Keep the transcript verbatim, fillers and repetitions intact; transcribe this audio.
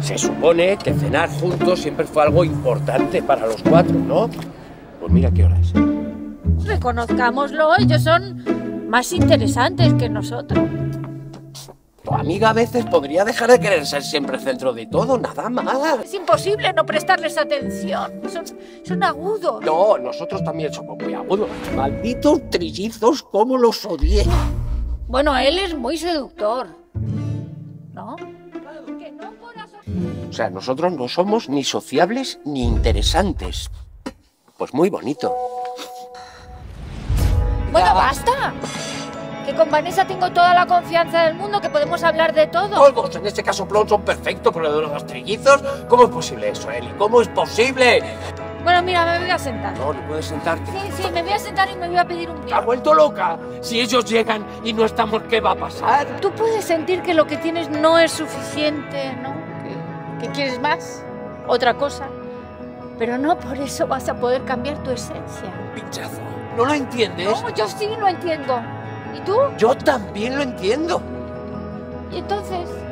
Se supone que cenar juntos siempre fue algo importante para los cuatro, ¿no? Pues mira qué hora es. Reconozcámoslo, ellos son más interesantes que nosotros. Tu amiga a veces podría dejar de querer ser siempre el centro de todo, nada más. Es imposible no prestarles atención. Son, son agudos. No, nosotros también somos muy agudos. Malditos trillizos, cómo los odié. Bueno, él es muy seductor, ¿no? O sea, nosotros no somos ni sociables ni interesantes. Pues muy bonito. Bueno, basta. Que con Vanessa tengo toda la confianza del mundo, que podemos hablar de todo. Todos, en este caso Plon son perfectos, pero lo de los trillizos, ¿cómo es posible eso, Eli? ¿Cómo es posible? Bueno, mira, me voy a sentar. No, no puedes sentarte. Sí, sí, me voy a sentar y me voy a pedir un ¿Te vino. has vuelto loca? Si ellos llegan y no estamos, ¿qué va a pasar? Tú puedes sentir que lo que tienes no es suficiente, ¿no? Que, que quieres más, otra cosa. Pero no por eso vas a poder cambiar tu esencia. Pinchazo, ¿no lo entiendes? No, yo sí lo entiendo. ¿Y tú? Yo también lo entiendo. ¿Y entonces?